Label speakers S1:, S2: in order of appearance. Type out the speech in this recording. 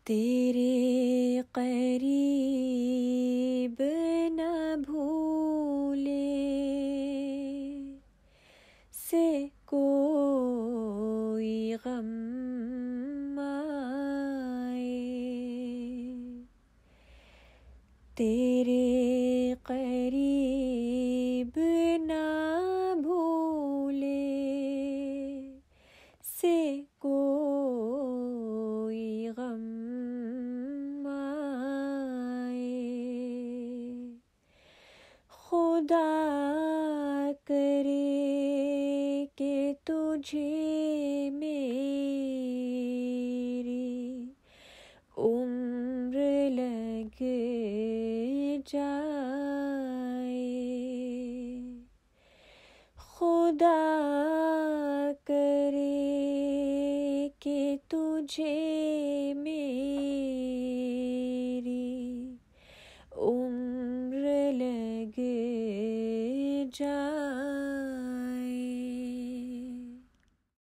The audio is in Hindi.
S1: तेरे करीब न भूले से कोई गम आए, तेरे करीब न भूले से कोई गम आए। खुदा करे कि तुझे मेरी उम्र लग जाए, खुदा करे कि तुझे मेरी उम्र लग जाए।